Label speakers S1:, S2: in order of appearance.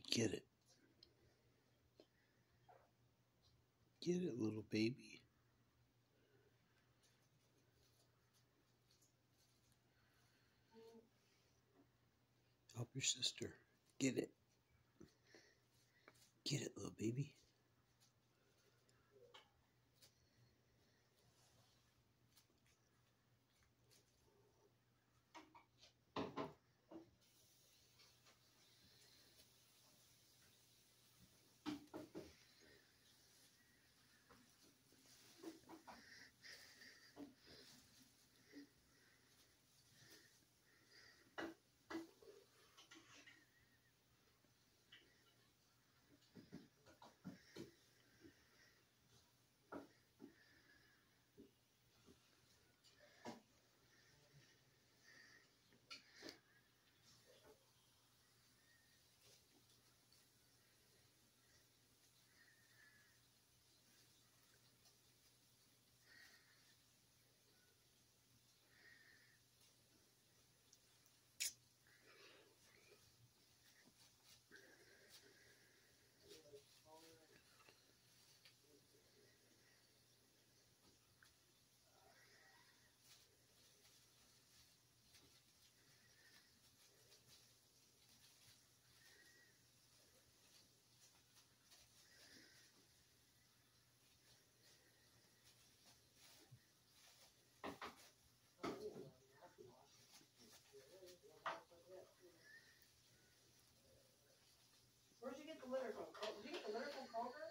S1: Get it. Get it, little baby. Help your sister. Get it. Get it, little baby.
S2: Where'd you get the litter from? Did you get the litter from Kroger?